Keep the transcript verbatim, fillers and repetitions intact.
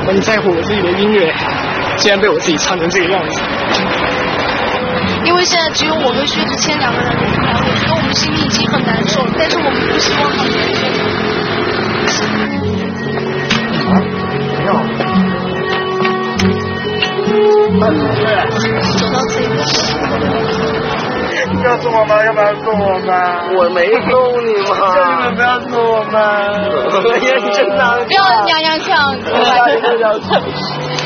很在乎我自己的音乐，竟然被我自己唱成这个样子。 因为现在只有我跟薛之谦两个人，我觉得我们心里已经很难受了，但是我们不希望他们啊，没有。 走到这个。 告诉我们，要不要送我们？ 我没送你吗？ 叫你们不要送我们。 我认真的。 不要娘娘腔。 不要娘娘腔。